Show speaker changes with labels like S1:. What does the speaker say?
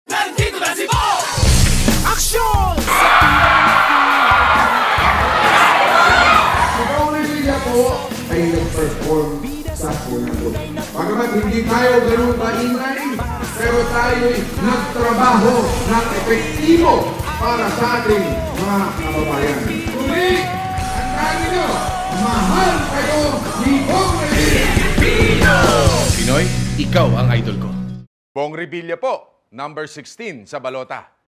S1: Aksyon!
S2: Si Bong Revilla po ay nag-perform sa Punago. Bagamat hindi tayo ganun kaingay, pero tayo'y nagtrabaho ng epektibo para sa ating mga kababayan. Muli, tandaan niyo, mahal kayo ni Bong Revilla!
S3: Pinoy, ikaw ang idol ko. Bong Revilla po, number 16 sa balota.